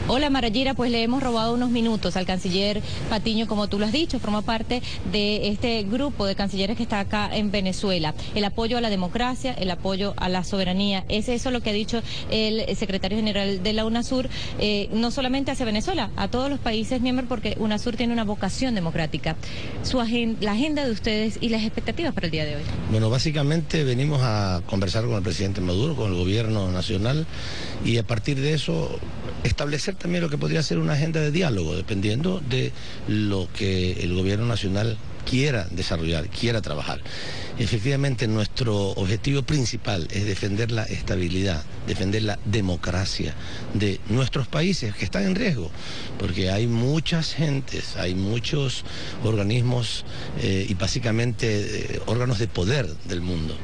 Hola Marayira, pues le hemos robado unos minutos al canciller Patiño, como tú lo has dicho, forma parte de este grupo de cancilleres que está acá en Venezuela. El apoyo a la democracia, el apoyo a la soberanía, es eso lo que ha dicho el secretario general de la UNASUR, no solamente hacia Venezuela, a todos los países miembros, porque UNASUR tiene una vocación democrática. La agenda de ustedes y las expectativas para el día de hoy. Bueno, básicamente venimos a conversar con el presidente Maduro, con el gobierno nacional, y a partir de eso establecer también lo que podría ser una agenda de diálogo, dependiendo de lo que el gobierno nacional quiera desarrollar, quiera trabajar. Efectivamente, nuestro objetivo principal es defender la estabilidad, defender la democracia de nuestros países que están en riesgo, porque hay muchas gentes, hay muchos organismos y básicamente órganos de poder del mundo.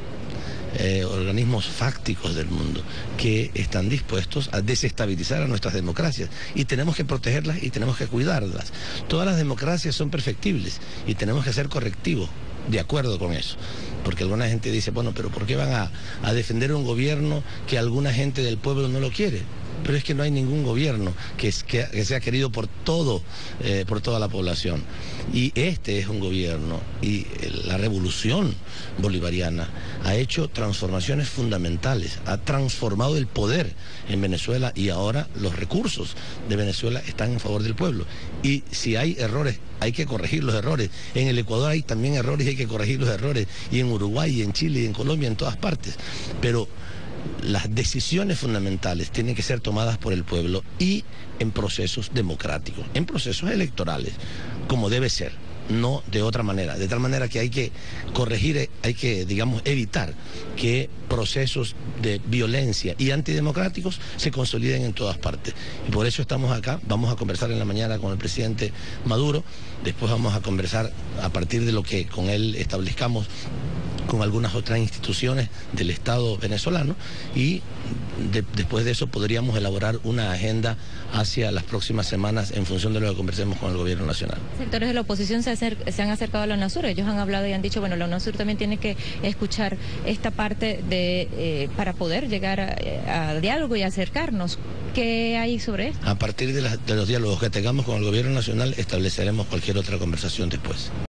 Organismos fácticos del mundo que están dispuestos a desestabilizar a nuestras democracias y tenemos que protegerlas y tenemos que cuidarlas. Todas las democracias son perfectibles y tenemos que ser correctivos de acuerdo con eso, porque alguna gente dice, bueno, pero ¿por qué van a defender un gobierno que alguna gente del pueblo no lo quiere? Pero es que no hay ningún gobierno que sea querido por toda la población. Y este es un gobierno, y la revolución bolivariana ha hecho transformaciones fundamentales, ha transformado el poder en Venezuela y ahora los recursos de Venezuela están en favor del pueblo. Y si hay errores, hay que corregir los errores. En el Ecuador hay también errores y hay que corregir los errores. Y en Uruguay, y en Chile, y en Colombia, en todas partes. Pero las decisiones fundamentales tienen que ser tomadas por el pueblo y en procesos democráticos, en procesos electorales, como debe ser, no de otra manera. De tal manera que hay que corregir, hay que, digamos, evitar que procesos de violencia y antidemocráticos se consoliden en todas partes. Y por eso estamos acá, vamos a conversar en la mañana con el presidente Maduro, después vamos a conversar a partir de lo que con él establezcamos con algunas otras instituciones del Estado venezolano y después de eso podríamos elaborar una agenda hacia las próximas semanas en función de lo que conversemos con el gobierno nacional. Sectores de la oposición se han acercado a la UNASUR, ellos han hablado y han dicho, bueno, la UNASUR también tiene que escuchar esta parte para poder llegar a diálogo y acercarnos. ¿Qué hay sobre esto? A partir de los diálogos que tengamos con el gobierno nacional estableceremos cualquier otra conversación después.